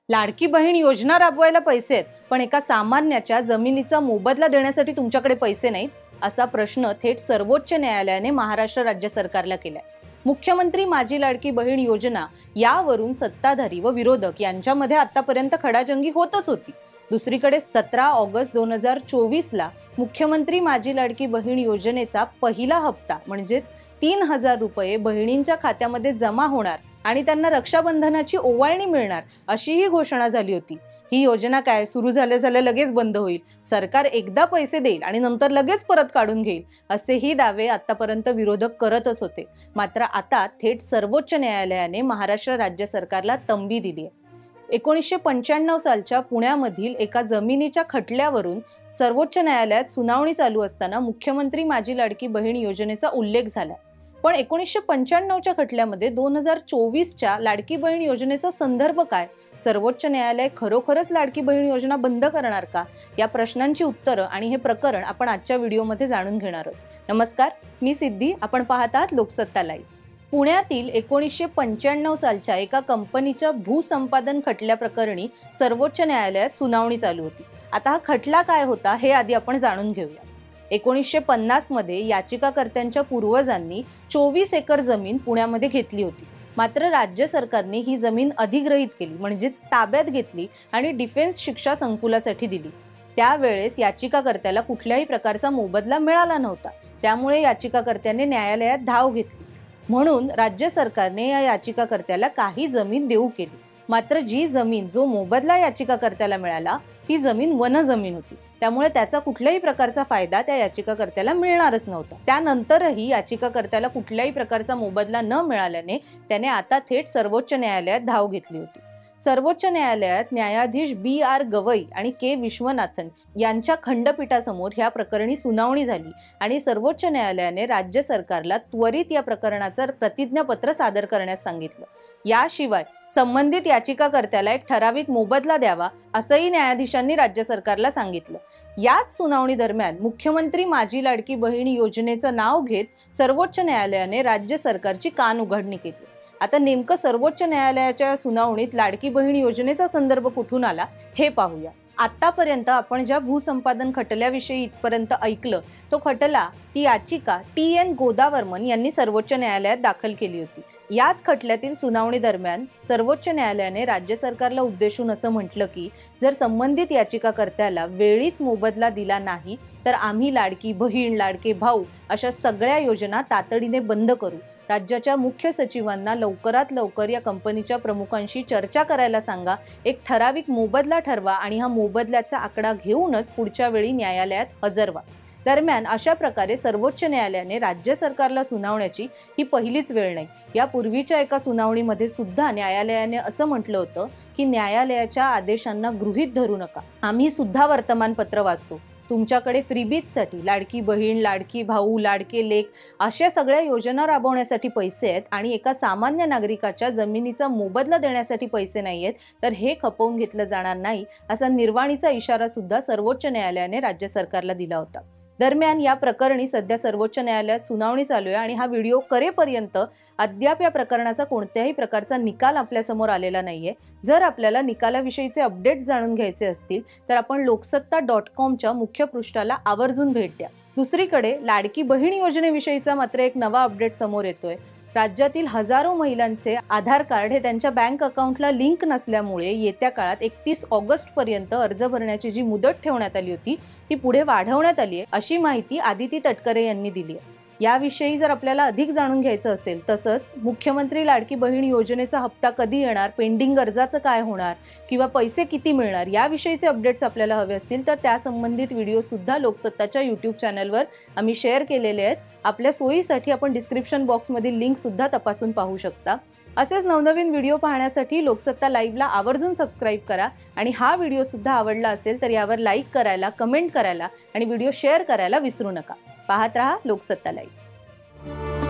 लाडकी बहीण योजना राबवायला पैसे आहेत, पण एका सामान्याच्या जमिनीचा मोबदला देण्यासाठी तुमच्याकडे पैसे नाहीत, असा प्रश्न थेट सर्वोच्च न्यायालयाने महाराष्ट्र राज्य सरकारला केलाय। मुख्यमंत्री माझी लाडकी बहीण योजना यावरून सत्ताधारी व विरोधक यांच्यामध्ये आतापर्यंत खडाजंगी होतच होती। दुसरीकडे 17 ऑगस्ट 2024 ला मुख्यमंत्री माझी लाडकी बहीण योजनेचा पहिला हप्ता म्हणजेच 3000 रुपये बहिणींच्या खात्यामध्ये जमा होणार आणि त्यांना रक्षाबंधनाची ओवाळणी मिळणार अशी ही घोषणा झाली होती। ही योजना काय सुरू झाल्या लगेच बंद होईल, सरकार एकदा पैसे देईल आणि नंतर लगेच परत काढून घेईल, असेही दावे आतापर्यंत विरोधक करतच होते। मात्र आता थेट सर्वोच्च न्यायालयाने महाराष्ट्र राज्य सरकारला तंबी दिली आहे। 1995 सालच्या पुण्यामधील एका जमिनीच्या खटल्यावरून सर्वोच्च न्यायालयात सुनावणी चालू असताना मुख्यमंत्री माझी लाडकी बहीण योजनेचा उल्लेख झाला। पण 1995च्या खटल्यामध्ये 2024च्या लाडकी बहीण योजनेचा संदर्भ काय? सर्वोच्च न्यायालय खरोखरच लाडकी बहीण योजना बंद करणार का? या प्रश्नांची उत्तरं आणि हे प्रकरण आपण आजच्या व्हिडिओमध्ये जाणून घेणार आहोत। नमस्कार, मी सिद्धी, आपण पाहत आहात लोकसत्ता लाईव्ह। पुण्यातील 1995 सालच्या एका कंपनीच्या भूसंपादन खटल्याप्रकरणी सर्वोच्च न्यायालयात सुनावणी चालू होती। आता हा खटला काय होता हे आधी आपण जाणून घेऊया। 1950 मध्ये याचिकाकर्त्यांच्या पूर्वजांनी 24 एकर जमीन पुण्यामध्ये घेतली होती। मात्र राज्य सरकारने ही जमीन अधिग्रहित केली, म्हणजेच ताब्यात घेतली आणि डिफेन्स शिक्षा संकुलासाठी दिली। त्यावेळेस याचिकाकर्त्याला कुठल्याही प्रकारचा मोबदला मिळाला नव्हता, त्यामुळे याचिकाकर्त्याने न्यायालयात धाव घेतली। म्हणून राज्य सरकारने या याचिकाकर्त्याला काही जमीन देऊ केली। मात्र जी जमीन जो मोबदला याचिकाकर्त्याला मिळाला ती जमीन वनजमीन होती, त्यामुळे त्याचा कुठल्याही प्रकारचा फायदा त्या याचिकाकर्त्याला मिळणारच नव्हता। त्यानंतरही याचिकाकर्त्याला कुठल्याही प्रकारचा मोबदला न मिळाल्याने त्याने आता थेट सर्वोच्च न्यायालयात धाव घेतली होती। सर्वोच्च न्यायालयात न्यायाधीश BR गवई आणि के विश्वनाथन यांच्या खंडपीठासमोर ह्या प्रकरणी सुनावणी झाली आणि सर्वोच्च न्यायालयाने राज्य सरकारला त्वरित या प्रकरणाचं प्रतिज्ञापत्र सादर करण्यास सांगितलं। याशिवाय संबंधित याचिकाकर्त्याला एक ठराविक मोबदला द्यावा असंही न्यायाधीशांनी राज्य सरकारला सांगितलं। याच सुनावणी दरम्यान मुख्यमंत्री माझी लाडकी बहीण योजनेचं नाव घेत सर्वोच्च न्यायालयाने राज्य सरकारची कान उघडणी केली। आता नेमकं सर्वोच्च न्यायालयाच्या सुनावणीत लाडकी बहीण योजनेचा संदर्भ कुठून आला हे पाहूया। आतापर्यंत आपण ज्या भूसंपादन खटल्याविषयी इथपर्यंत ऐकलं तो खटला ती याचिका TN गोदावर्मन यांनी सर्वोच्च न्यायालयात दाखल केली होती। याच खटल्यातील सुनावणी दरम्यान सर्वोच्च न्यायालयाने राज्य सरकारला उद्देशून असं म्हटलं की जर संबंधित याचिकाकर्त्याला वेळीच मोबदला दिला नाही तर आम्ही लाडकी बहीण, लाडके भाऊ अशा सगळ्या योजना तातडीने बंद करू। राज्याच्या मुख्य सचिवांना लवकरात लवकर या कंपनीच्या प्रमुखांशी चर्चा करायला सांगा, एक ठराविक मोबदला ठरवा आणि हा मोबदल्याचा आकडा घेऊनच पुढच्या वेळी न्यायालयात हजर व्हा। दरम्यान अशा प्रकारे सर्वोच्च न्यायालयाने राज्य सरकारला सुनावण्याची ही पहिलीच वेळ नाही। यापूर्वीच्या एका सुनावणीमध्ये सुद्धा न्यायालयाने असं म्हटलं होतं की न्यायालयाच्या आदेशांना गृहीत धरू नका, आम्ही सुद्धा वर्तमानपत्र वाचतो, तुमच्याकडे फ्रीबीजसाठी लाडकी बहीण, लाडकी भाऊ, लाडके लेक अशा सगळ्या योजना राबवण्यासाठी पैसे आहेत आणि एका सामान्य नागरिकाच्या जमिनीचा मोबदला देण्यासाठी पैसे नाहीयेत, तर हे खपवून घेतलं जाणार नाही असा निर्वाणीचा इशारा सुद्धा सर्वोच्च न्यायालयाने राज्य सरकारला दिला होता। दरम्यान या प्रकरणी सध्या सर्वोच्च न्यायालयात सुनावणी चालू आहे आणि हा व्हिडिओ करेपर्यंत अद्याप या प्रकरणाचा कोणत्याही प्रकारचा निकाल आपल्या समोर आलेला नाहीये। जर आपल्याला निकालाविषयीचे अपडेट्स जाणून घ्यायचे असतील तर आपण लोकसत्ता.com च्या मुख्य पृष्ठाला आवर्जून भेट द्या। दुसरीकडे लाडकी बहीण योजनेविषयीचा मात्र एक नवा अपडेट समोर येतोय। राज्यातील हजारो महिलांचे आधार कार्ड हे त्यांच्या बँक अकाउंटला लिंक नसल्यामुळे येत्या काळात 31 ऑगस्ट पर्यंत अर्ज भरण्याची जी मुदत ठेवण्यात आली होती ती पुढे वाढवण्यात आली आहे, अशी माहिती आदिती तटकरे यांनी दिली आहे। याविषयी जर आपल्याला अधिक जाणून घ्यायचं असेल, तसंच मुख्यमंत्री लाडकी बहीण योजनेचा हप्ता कधी येणार, पेंडिंग अर्जाचं काय होणार किंवा पैसे किती मिळणार याविषयीचे अपडेट्स आपल्याला हवे असतील तर त्या संबंधित व्हिडिओ सुद्धा लोकसत्ताच्या YouTube चॅनलवर आम्ही शेअर केलेले आहेत। आपल्या सोयीसाठी आपण डिस्क्रिप्शन बॉक्समधील लिंक सुद्धा तपासून पाहू शकता। असेच नवनवीन व्हिडिओ पाहण्यासाठी लोकसत्ता लाईव्हला आवर्जून सबस्क्राईब करा आणि हा व्हिडिओ सुद्धा आवडला असेल तर यावर लाईक करायला, कमेंट करायला आणि व्हिडिओ शेअर करायला विसरू नका। पाहत रहा लोकसत्ता लाईव्ह।